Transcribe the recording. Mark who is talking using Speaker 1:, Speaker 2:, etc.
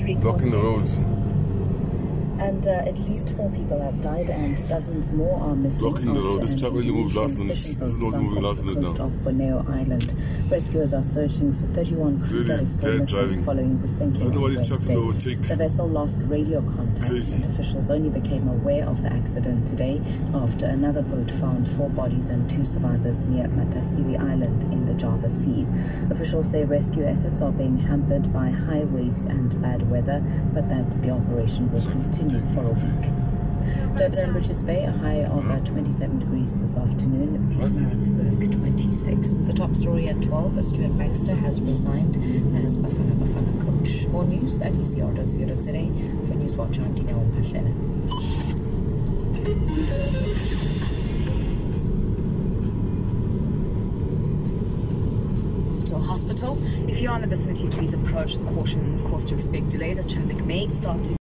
Speaker 1: blocking the roads.
Speaker 2: And at least 4 people have died and dozens more are missing.
Speaker 1: Blocking the road. This truck really moved last minute. This is moving last minute now.
Speaker 2: Of Borneo Island. Rescuers are searching for 31 crew that is still missing following the sinking on Wednesday. The vessel lost radio contact and officials only became aware of the accident today after another boat found 4 bodies and 2 survivors near Matasiri Island in the Java Sea. Officials say rescue efforts are being hampered by high waves and bad weather, but that the operation will continue for a week. Durban and Richards Bay, a high of 27 degrees this afternoon. Pietermaritzburg, 26. The top story at 12, Stuart Baxter has resigned as Bafana coach. More news at ecr.co.za. For Newswatch, I'm Dineo Mphahlele. Hospital. If you're in the vicinity, please approach with caution. Of course, to expect delays as traffic may start to